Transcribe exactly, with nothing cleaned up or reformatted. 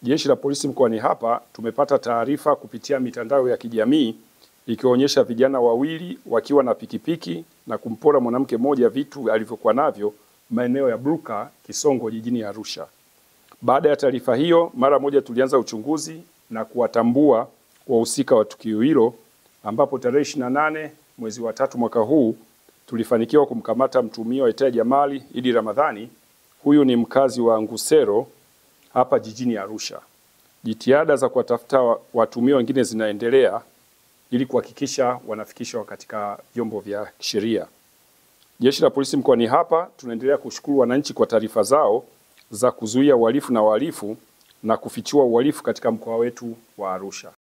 Jeshi la Polisi mkoani hapa tumepata taarifa kupitia mitandao ya kijamii ikionyesha vijana wawili wakiwa na pikipiki na kumpora mwanamke mmoja vitu alivyokuwa navyo maeneo ya Bruka Kisongo jijini Arusha. Baada ya taarifa hiyo, mara moja tulianza uchunguzi na kuwatambua wahusika wa tukio hilo, ambapo tarehe ishirini na nane mwezi wa tatu mwaka huu tulifanikiwa kumkamata mtuhumiwa aitwaye Jamali Idi Ramadhani. Huyu ni mkazi wa Ngusero hapa jijini Arusha. Jitihada za kuwatafuta watuhumiwa wengine zinaendelea ili kuhakikisha wanafikishwa katika vyombo vya sheria. Jeshi la Polisi mkoani hapa tunaendelea kushukuru wananchi kwa taarifa zao za kuzuia uhalifu na wahalifu na kufichua uhalifu katika mkoa wetu wa Arusha.